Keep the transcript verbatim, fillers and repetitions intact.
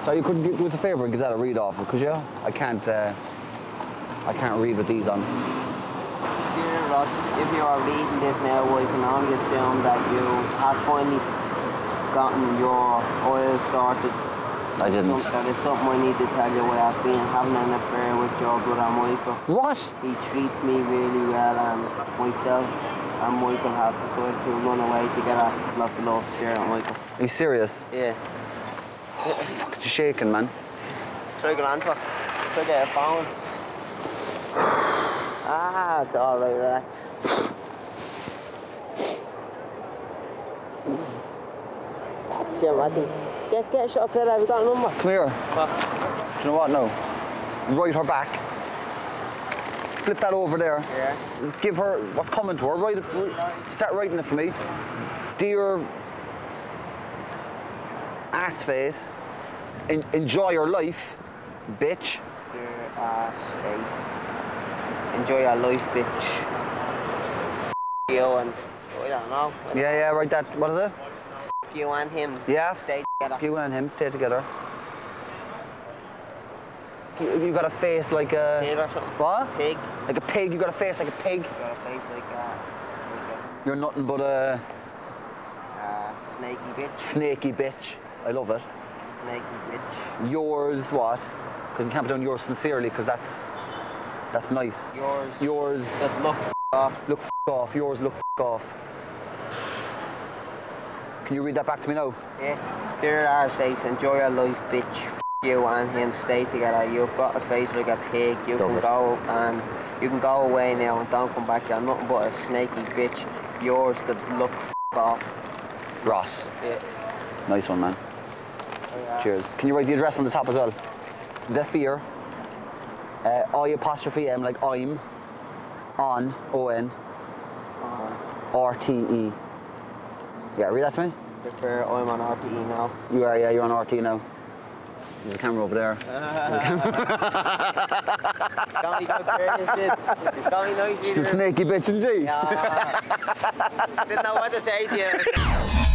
So you could do us a favour and give that a read off, could you? I can't. Uh, I can't read with these on. Dear Ross, if you are reading this now, I can only assume that you have finally gotten your oil sorted. I didn't. Some, that is something I need to tell you. I have been having an affair with your brother Michael. What? He treats me really well, and myself and Michael have decided to run away together. Lots of love, Sarah and Michael. Are you serious? Yeah. Oh, fuck, you're shaking, man. Try to get onto it. Try to get a phone. Ah, it's all right, relax. Jim, I think. Get, get a shot of credit. Have you got a number? Come here. What? Do you know what? No. Write her back. Flip that over there. Yeah. Give her what's coming to her. Write it. Start writing it for me. Dear ass face, en enjoy your life, bitch. Dear ass face. Enjoy your life, bitch. F you and I don't know. Yeah, yeah. Write that. What is it? F you and him. Yeah. Stay together. You and him stay together. You, you got a face like a... Pig or something. What? Pig. Like a pig. You got a face like a pig. You got a face like a, like You're nothing but a a uh, snaky bitch. snaky bitch. I love it. Snaky bitch. Yours what? Because you can't put down yours sincerely because that's that's nice. Yours. Yours. Just look f off. Look f off. Yours look f off. Can you read that back to me now? Yeah. Dear ass face, enjoy your life, bitch. F you and him stay together. You've got a face like a pig. You Love can it. go and you can go away now and don't come back. You're nothing but a snaky bitch. Yours could look f off. Ross. Yeah. Nice one, man. Oh, yeah. Cheers. Can you write the address on the top as well? The fear. Uh, I apostrophe M like I'm. On. O N. Um, R T E. Yeah, read that to me. prefer I'm on R T E now. You are, yeah, you're on R T now. There's a camera over there. Got me downstairs, it's got me nice. She's a snaky bitch, isn't she? Yeah. Didn't know what to say to you.